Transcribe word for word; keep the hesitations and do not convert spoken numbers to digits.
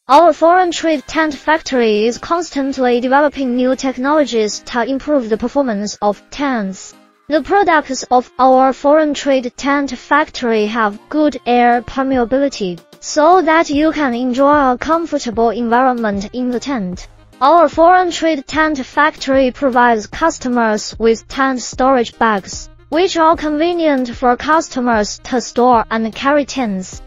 Our foreign trade tent factory is constantly developing new technologies to improve the performance of tents. The products of our foreign trade tent factory have good air permeability, so that you can enjoy a comfortable environment in the tent. Our foreign trade tent factory provides customers with tent storage bags, which are convenient for customers to store and carry tents.